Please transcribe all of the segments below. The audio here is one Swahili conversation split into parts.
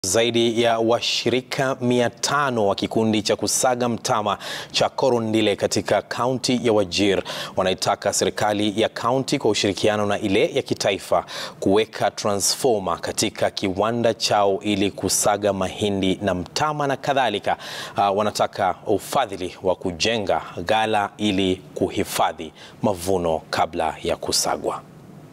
Zaidi ya washirika 500 wa kikundi cha kusaga mtama cha Korondille katika kaunti ya Wajir wanaitaka serikali ya kaunti kwa ushirikiano na ile ya kitaifa kuweka transfoma katika kiwanda chao ili kusaga mahindi na mtama na kadhalika. Wanataka ufadhili wa kujenga ghala ili kuhifadhi mavuno kabla ya kusagwa.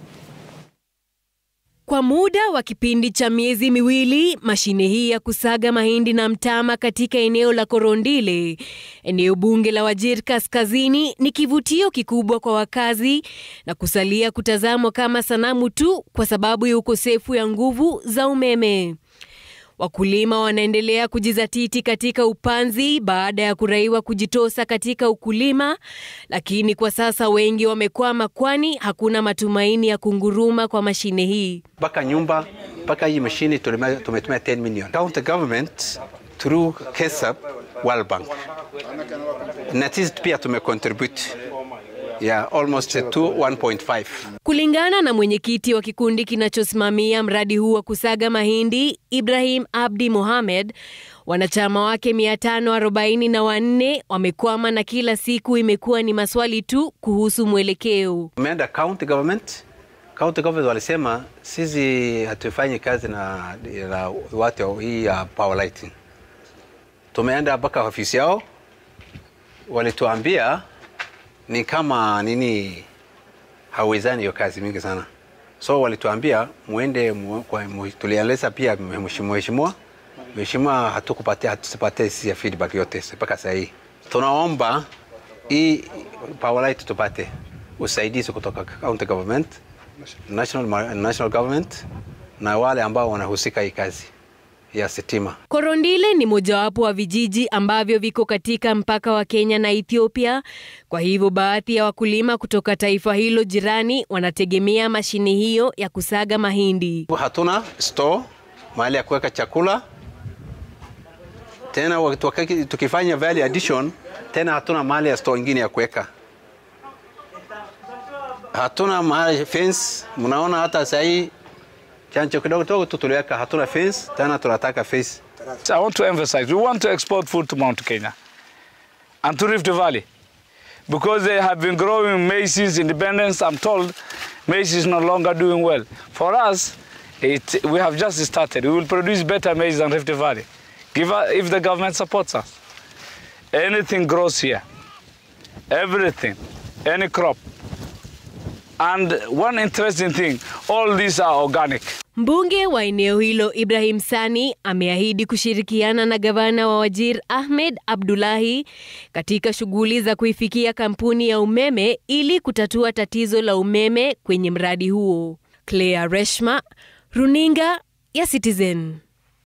Kwa muda wa kipindi cha miezi miwili, mashine hii ya kusaga mahindi na mtama katika eneo la Korondille, eneo bunge la Wajir kaskazini, ni kivutio kikubwa kwa wakazi na kusalia kutazamwa kama sanamu tu kwa sababu ya ukosefu ya nguvu za umeme. Wakulima wanaendelea kujizatiti katika upanzi baada ya kuraiwa kujitosa katika ukulima, lakini kwa sasa wengi wamekwama kwani hakuna matumaini ya kunguruma kwa mashine hii. Baka nyumba, baka hii mashine tumetumia 10 million. County government through KESAP World Bank. Na sisi pia tumecontribute. Yeah, almost to 1.5. Kulingana na mwenyekiti wa kikundi kinachosimamia mradi huu wa kusaga mahindi, Ibrahim Abdi Mohamed, wanachama wake 544 wamekwama na kila siku imekuwa ni maswali tu kuhusu mwelekeo. Tumeenda county government. County government walisema sisi hatufanyi kazi na watu hii ya power lighting. Tumeenda mpaka ofisi yao, walituambia ni kama nini hawezani hiyo kazi mingi sana. So walituambia muende tulieleza pia mheshimiwa hatusipatie sisi feedback yote mpaka sasa hii. Tunaomba hii power light tupate usaidizi kutoka county government, national government na wale ambao wanahusika hii kazi ya sitima. Korondille ni mojawapo wa vijiji ambavyo viko katika mpaka wa Kenya na Ethiopia. Kwa hivyo baadhi ya wakulima kutoka taifa hilo jirani wanategemea mashine hiyo ya kusaga mahindi. Hatuna store mahali ya kuweka chakula. Tena tukifanya value addition, tena hatuna mahali ya store nyingine ya kuweka. Hatuna mahali fence, mnaona hata sasa hii chancho kidogo tutuliweka hatuna fence, tena tunataka fence. I want to emphasize, we want to export food to Mount Kenya and to Rift Valley because they have been growing maize since independence. I'm told maize is no longer doing well. For us, we have just started. We will produce better maize than Rift Valley if the government supports us. Anything grows here, everything, any crop. And one interesting thing, all these are organic. Mbunge wa eneo hilo Ibrahim Sani ameahidi kushirikiana na gavana wa Wajir Ahmed Abdullahi katika shughuli za kuifikia kampuni ya umeme ili kutatua tatizo la umeme kwenye mradi huo. Claire Reshma, Runinga ya Citizen.